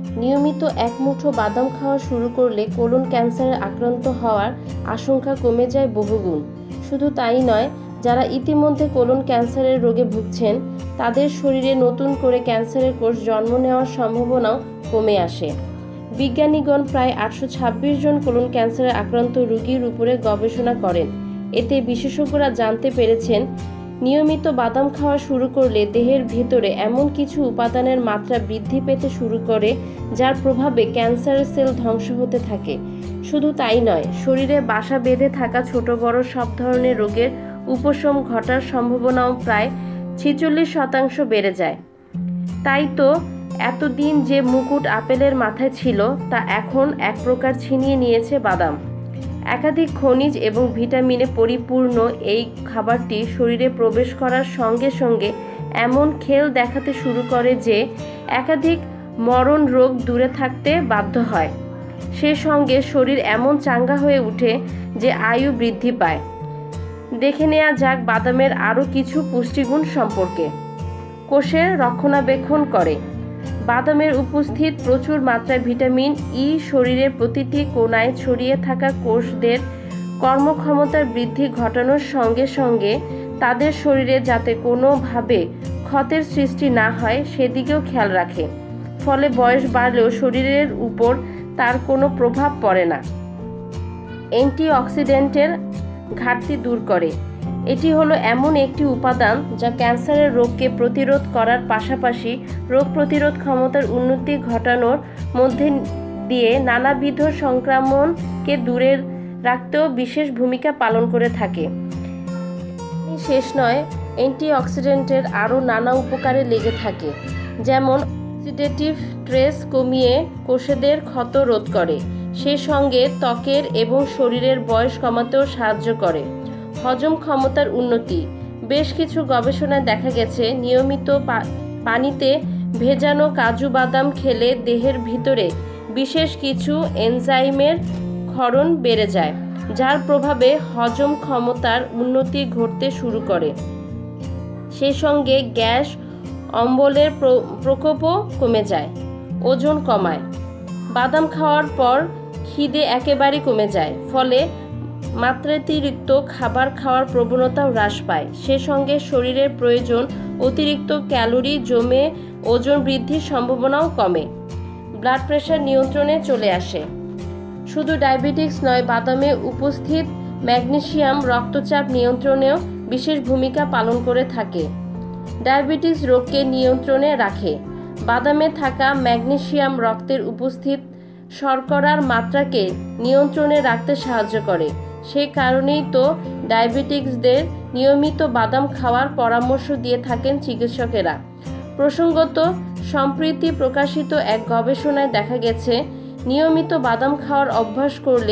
নিয়মিত এক মুঠো বাদাম খাওয়া শুরু করলে কোলন ক্যান্সারে আক্রান্ত হওয়ার আশঙ্কা কমে যায় বহুগুণ। শুধু তাই নয়, যারা ইতিমধ্যে কোলন ক্যান্সারের রোগে ভুগছেন তাদের শরীরে নতুন করে ক্যান্সারের কোষ জন্ম নেওয়ার সম্ভাবনাও কমে আসে। বিজ্ঞানীগণ প্রায় 826 জন কোলন ক্যান্সারে আক্রান্ত রোগীর উপরে গবেষণা করেন। এতে বিশেষজ্ঞরা জানতে পেরেছেন, নিয়মিত বাদাম খাওয়া শুরু করলে দেহের ভেতরে এমন কিছু উপাদানের মাত্রা বৃদ্ধি পেতে শুরু করে যার প্রভাবে ক্যান্সারের সেল ধ্বংস হতে থাকে। শুধু তাই নয়, শরীরে বাসা বেঁধে থাকা ছোট বড় সব ধরনের রোগের উপশম ঘটার সম্ভাবনাও প্রায় 46% বেড়ে যায়। তাই তো এতদিন যে মুকুট আপেলের মাথায় ছিল তা এখন এক প্রকার ছিনিয়ে নিয়েছে বাদাম। একাধিক খনিজ এবং ভিটামিনে পরিপূর্ণ এই খাবারটি শরীরে প্রবেশ করার সঙ্গে সঙ্গে এমন খেল দেখাতে শুরু করে যে একাধিক মরণ রোগ দূরে থাকতে বাধ্য হয়। সে সঙ্গে শরীর এমন চাঙ্গা হয়ে ওঠে যে আয়ু বৃদ্ধি পায়। দেখে নেওয়া যাক বাদামের আরও কিছু পুষ্টিগুণ সম্পর্কে। কোষের রক্ষণাবেক্ষণ করে। বাদামের উপস্থিত প্রচুর মাত্রায় ভিটামিন ই শরীরের প্রতিটি কোণায় ছড়িয়ে থাকা কোষদের কর্মক্ষমতার বৃদ্ধি ঘটানোর সঙ্গে সঙ্গে তাদের শরীরে যাতে কোনোভাবে ক্ষতের সৃষ্টি না হয় সেদিকেও খেয়াল রাখে। ফলে বয়স বাড়লেও শরীরের উপর তার কোনো প্রভাব পড়ে না। অ্যান্টিঅক্সিডেন্টের ঘাটতি দূর করে। এটি হলো এমন একটি উপাদান যা ক্যান্সারের রোগকে প্রতিরোধ করার পাশাপাশি রোগ প্রতিরোধ ক্ষমতার উন্নতি ঘটানোর মধ্যে দিয়ে নানাবিধ সংক্রমণকে দূরে রাখতেও বিশেষ ভূমিকা পালন করে থাকে। শেষ নয়, অ্যান্টিঅক্সিডেন্টের আরও নানা উপকারে লেগে থাকে, যেমন অক্সিডেটিভ স্ট্রেস কমিয়ে কোষেদের ক্ষত রোধ করে, সে সঙ্গে ত্বকের এবং শরীরের বয়স কমাতেও সাহায্য করে। হজম ক্ষমতার উন্নতি। বেশ কিছু গবেষণায় দেখা গেছে নিয়মিত পানিতে ভেজানো কাজু বাদাম খেলে দেহের ভিতরে বিশেষ কিছু এনজাইমের ক্ষরণ বেড়ে যায়, যার প্রভাবে হজম ক্ষমতার উন্নতি ঘটতে শুরু করে। সেই সঙ্গে গ্যাস অম্বলের প্রকোপও কমে যায়। ওজন কমায়। বাদাম খাওয়ার পর খিদে একেবারে কমে যায়, ফলে মাত্রাতিরিক্ত খাবার খাওয়ার প্রবণতাও হ্রাস পায়। সে সঙ্গে শরীরের প্রয়োজন অতিরিক্ত ক্যালোরি জমে ওজন বৃদ্ধির সম্ভাবনাও কমে। ব্লাড প্রেশার নিয়ন্ত্রণে চলে আসে। শুধু ডায়াবেটিস নয়, বাদামে উপস্থিত ম্যাগনেসিয়াম রক্তচাপ নিয়ন্ত্রণেও বিশেষ ভূমিকা পালন করে থাকে। ডায়াবেটিস রোগকে নিয়ন্ত্রণে রাখে। বাদামে থাকা ম্যাগনেসিয়াম রক্তের উপস্থিত শর্করার মাত্রাকে নিয়ন্ত্রণে রাখতে সাহায্য করে। সেই কারণেই তো ডায়াবেটিকসদের নিয়মিত বাদাম খাওয়ার পরামর্শ দিয়ে থাকেন চিকিৎসকেরা। প্রসঙ্গত, সম্প্রতি প্রকাশিত এক গবেষণায় দেখা গেছে, নিয়মিত বাদাম খাওয়ার অভ্যাস করলে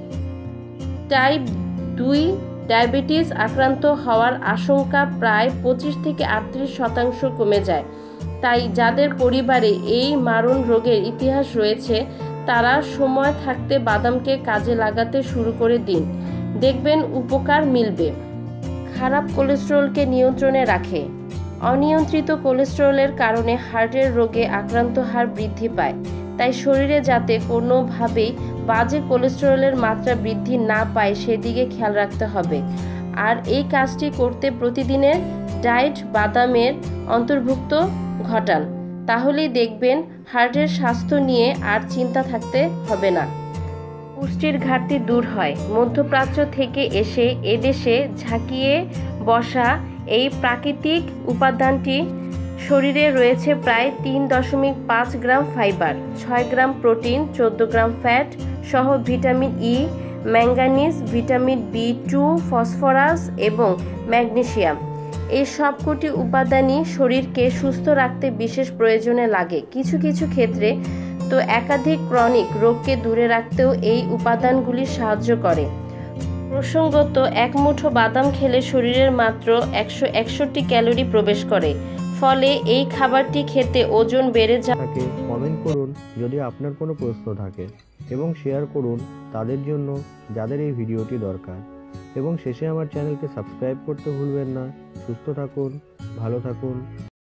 টাইপ 2 ডায়াবেটিস আক্রান্ত হওয়ার আশঙ্কা প্রায় 25 থেকে 38% কমে যায়। তাই যাদের পরিবারে এই মারণ রোগের ইতিহাস রয়েছে তারা সময় থাকতে বাদামকে কাজে লাগাতে শুরু করে দিন, দেখবেন উপকার মিলবে। খারাপ কোলেস্টেরলকে নিয়ন্ত্রণে রাখে। অনিয়ন্ত্রিত কোলেস্টেরলের কারণে হার্টের রোগে আক্রান্ত হার বৃদ্ধি পায়। তাই শরীরে যাতে কোনোভাবেই বাজে কোলেস্টেরলের মাত্রা বৃদ্ধি না পায় সেদিকে খেয়াল রাখতে হবে। আর এই কাজটি করতে প্রতিদিনের ডায়েট বাদামের অন্তর্ভুক্ত ঘটান। তাহলেই দেখবেন হার্টের স্বাস্থ্য নিয়ে আর চিন্তা থাকতে হবে না। পুষ্টির ঘাটতি দূর হয়। মধ্যপ্রাচ্য থেকে এসে এদেশে ঝাঁকিয়ে বসা এই প্রাকৃতিক উপাদানটি শরীরে রয়েছে প্রায় 3.5 gram fibre, 6 gram protein, 14 gram fat সহ vitamin E, manganese, vitamin B2, phosphorus এবং ম্যাগনেসিয়াম। এই সবকটি উপাদানই শরীরকে সুস্থ রাখতে বিশেষ প্রয়োজনে লাগে। কিছু কিছু ক্ষেত্রে তো একাধিক ক্রনিক রোগকে দূরে রাখতেও এই উপাদানগুলি সাহায্য করে। প্রসঙ্গত, এক মুঠো বাদাম খেলে শরীরের মাত্র 161 ক্যালোরি প্রবেশ করে। ফলে এই খাবারটি খেতে ওজন বেড়ে যায়। কমেন্ট করুন যদি আপনার কোনো প্রশ্ন থাকে এবং শেয়ার করুন তাদের জন্য যাদের এই ভিডিওটি দরকার। এবং শেষে আমার চ্যানেলকে সাবস্ক্রাইব করতে ভুলবেন না। সুস্থ থাকুন, ভালো থাকুন।